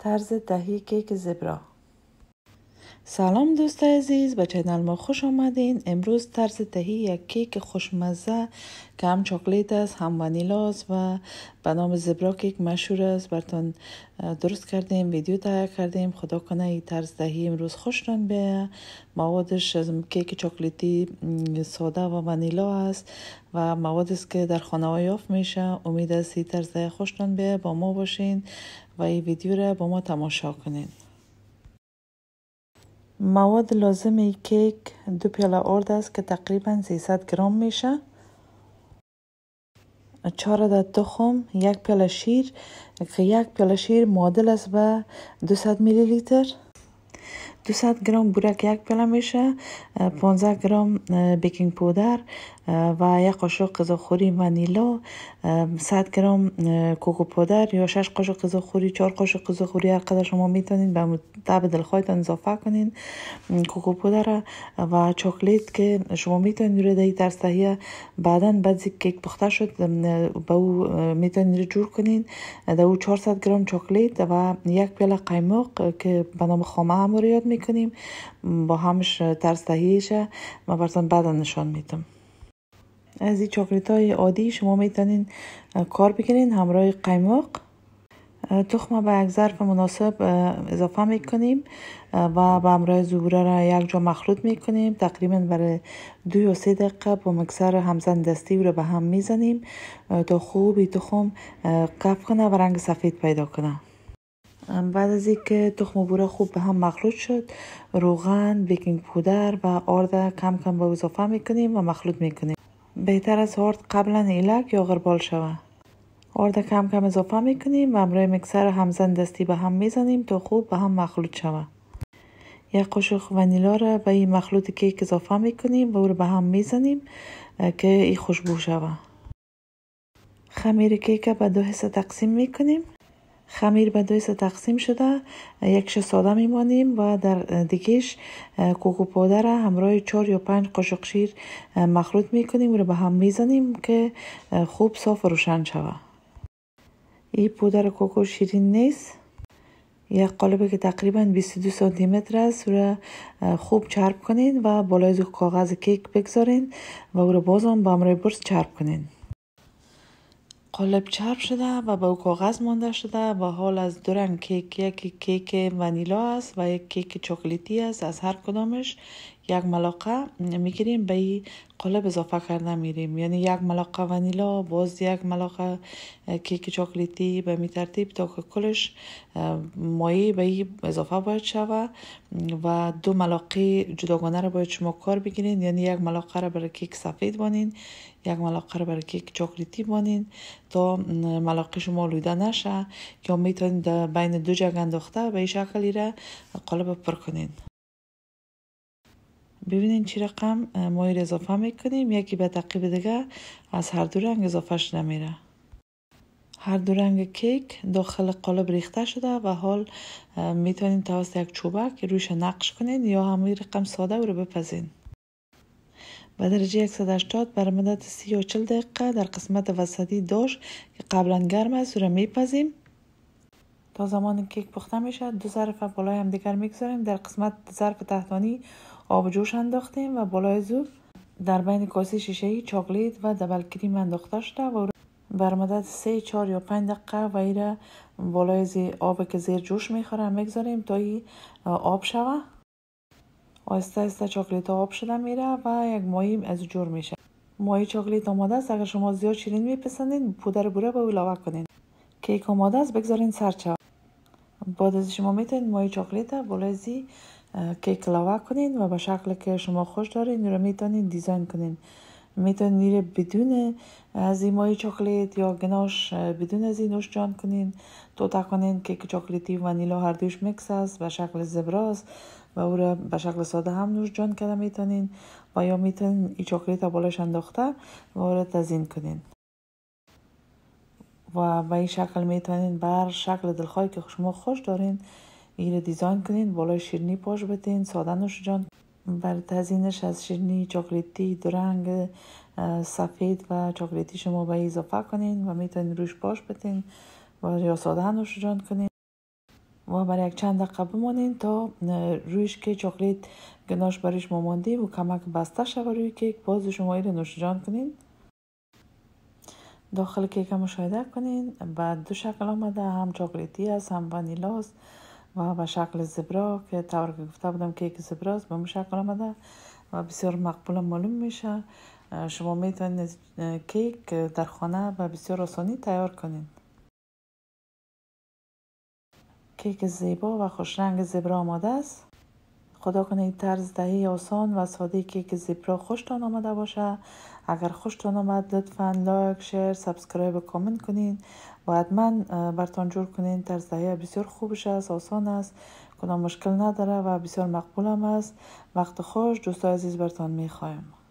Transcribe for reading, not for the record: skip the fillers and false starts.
طرز تهیه کیک زبرا. سلام دوست عزیز، به چینل ما خوش آمدین. امروز طرز تهیه یک کیک خوشمزه که هم چاکلیت است هم ونیلا است و به نام زبرا کیک مشهور است براتون درست کردیم، ویدیو تهیه کردیم. خدا کنه این طرز تهیه امروز خوشتون بیاد. موادش کیک چاکلیتی ساده و ونیلا است و موادی است که در خانه یافت میشه. امید است این طرز تهیه خوشتون بیاد. با ما باشین و این ویدیو را با ما تماشا کنین. مواد لازم ای کیک 2 پیاله آرد است که تقریبا 300 گرم میشه، 4 عدد تخم، 1 پیاله شیر که 1 پیاله شیر معادل است به 200 میلی لیتر، 200 گرم بورک 1 پیاله میشه، 15 گرم بیکینگ پودر و 1 قاشق غذاخوری ونیلا، 100 گرم کوکو پودر یا 6 قاشق غذاخوری، 4 قاشق غذاخوری، هر قدر شما میتونین به طبع دلخواهتان اضافه کنین. کوکو پودر و چاکلیت که شما میتونین رو در طرز تهیه بعداً بعد کیک پخته شد به او میتونین رو جور کنین. در او 400 گرم چاکلیت و 1 پیاله قیماق که به نام خامه هم رو یاد میکنیم با همش طرز تهیهشه من براتون بعدا نشان میدم. از این چاکلیت های عادی شما میتونین کار بگیرین همراه قیماق. تخم به یک ظرف مناسب اضافه میکنیم و به همراه زبوره را یک جا مخلوط میکنیم. تقریبا برای 2 یا 3 دقیقه با مکسر همزن دستی رو به هم میزنیم تا خوب این تخم کف کنه و رنگ سفید پیدا کنه. بعد از اینکه تخم و بوره خوب به هم مخلوط شد، روغن، بیکینگ پودر و آرد کم کم به اضافه میکنیم و مخلوط میکنیم. بهتر از آرد قبلا ایلک یا غربال شود. آرد کم کم اضافه میکنیم و همراه مکسر همزن دستی به هم میزنیم تا خوب به هم مخلوط شود. 1 قاشق ونیلا را به این مخلوط کیک اضافه میکنیم و او را به هم میزنیم که این خوشبو شود. خمیر کیک به 2 حصه تقسیم میکنیم. خمیر به 2 حصه تقسیم شده، 1 ساده میمانیم و در دیگهش کوکو پودر همراه 4 یا 5 قاشق شیر مخلوط میکنیم و رو به هم میزنیم که خوب صاف و روشن شود. این پودر کوکو شیرین نیست. یک قالبی که تقریبا 22 سانتی متر است رو خوب چرب کنین و بالای کاغذ کیک بگذارین و او رو بازم با همراه برس چرب کنین. قالب چرب شده و با کاغذ مانده شده و حال از 2 رنگ کیک، یکی کیک ونیلا است و یک کیک چاکلیتی است. از هر کدامش 1 ملاقه میگیریم به این قالب اضافه کرده میریم، یعنی 1 ملاقه ونیلا باز 1 ملاقه کیک چاکلیتی به می ترتیب تا که کلش مایع به این اضافه باید شود و 2 ملاقه جداگانه را باید شما کار بگیرین، یعنی 1 ملاقه را برای کیک سفید بانین، 1 ملاقه را برای کیک چاکلیتی بانین تا ملاقه شما آلوده نشه، یا میتونید بین 2 جگ انداخته به این شکلی را قالب پر کنین. ببینین چی رقم مایع اضافه میکنیم، یکی به تعقیب دیگه از هر 2 رنگ اضافه شده میره. هر 2 رنگ کیک داخل قالب ریخته شده و حال میتونین توسط یک چوبک رویش نقش کنین یا همین رقم ساده رو بپزین. به درجه 180 برای مدت 30 یا 40 دقیقه در قسمت وسطی داش که قبلا گرم است رو میپزیم تا زمان کیک پخته میشه. 2 ظرف بالای هم دیگر میگذاریم. در قسمت ظرف تحتانی آب جوش انداختیم و بالای زور در بین کاسه شیشه‌ای چاکلیت و دبل کریم انداخته شده و بر مدت 3 4 یا 5 دقیقه و ایره بالای آب که زیر جوش میخوره میگذاریم تا این آب شوه. آهسته آهسته چاکلیت آب شده میره و یک مایع از جور میشه. مایع چاکلیت آماده است. اگر شما زیاد شیرین میپسندین پودر بوره به علاوه کنین. کیک آماده است، بگذارین سرد شود. بعد از شما میتونید مایع چاکلیت بالای زی کیک علاوه کنین و به شکلی که شما خوش دارین رو میتونین دیزاین کنین. میتونین بدون از این مایع چاکلیت یا گناش بدون از این نوش جان کنین، توتا کنین. کیک چاکلیتی و ونیلا هر دوش میکس است به شکل زبراست و او را به شکل ساده هم نوش جان کرده میتونین و یا میتونین این چاکلیت بالایش انداخته و او را تزیین کنین و به این شکل میتونین بر شکل دلخواهی که شما خوش دارین این را دیزاین کنین. بالای شیرینی پاش بتین، ساده نوش جان. بر تزیینش از شیرینی چاکلیتی 2 رنگ سفید و چاکلیتی شما به اضافه کنین و میتونین روش پاش بتین و یا ساده نوش جان کنین. و برای یک چند دقیقه بمانین تا رویش که چاکلیت گناش برایش مامانده و کمک بسته شود روی کیک. باز شما این نوش جان کنین. داخل کیک مشاهده کنین به دو شکل آمده، هم چاکلیتی است هم ونیلاست و به شکل زبرا که طور که گفته بودم کیک زبراست به شکل آمده و بسیار مقبول معلوم میشه. شما میتونید کیک در خانه به بسیار آسانی تیار کنین. کیک زیبا و خوش رنگ زبرا آماده است. خدا کنه این طرز دهی آسان و ساده کیک زبرا خوشتان آمده باشه. اگر خوشتان آمد لطفاً لایک، شیر، سابسکرایب و کامنت کنین و حتما برتان جور کنین. طرز دهی بسیار خوبش است، آسان است، کدام مشکل نداره و بسیار مقبول هم است. وقت خوش دوستای عزیز برتان میخوایم.